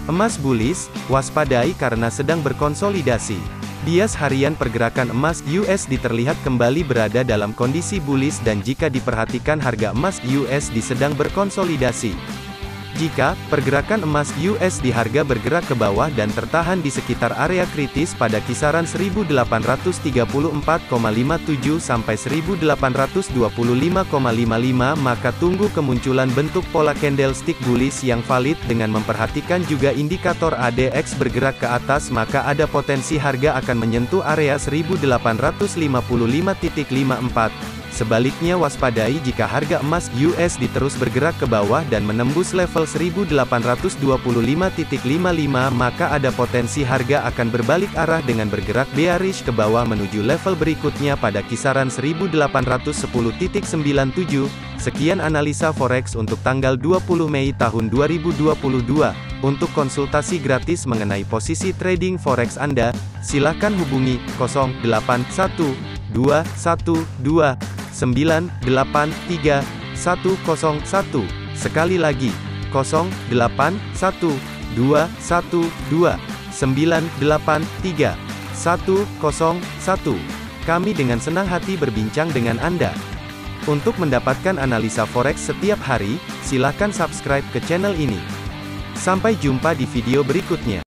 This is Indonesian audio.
Emas bullish, waspadai karena sedang berkonsolidasi. Bias harian pergerakan emas USD terlihat kembali berada dalam kondisi bullish dan jika diperhatikan harga emas USD sedang berkonsolidasi. Jika pergerakan emas USD harga bergerak ke bawah dan tertahan di sekitar area kritis pada kisaran 1834,57 sampai 1825,55 maka tunggu kemunculan bentuk pola candlestick bullish yang valid dengan memperhatikan juga indikator ADX bergerak ke atas maka ada potensi harga akan menyentuh area 1855.54. Sebaliknya waspadai jika harga emas USD terus bergerak ke bawah dan menembus level 1825.55 maka ada potensi harga akan berbalik arah dengan bergerak bearish ke bawah menuju level berikutnya pada kisaran 1810.97. Sekian analisa forex untuk tanggal 20 Mei tahun 2022. Untuk konsultasi gratis mengenai posisi trading forex Anda, silakan hubungi 081212983101. Sekali lagi, 081212983101. Kami dengan senang hati berbincang dengan Anda. Untuk mendapatkan analisa forex setiap hari, silakan subscribe ke channel ini. Sampai jumpa di video berikutnya.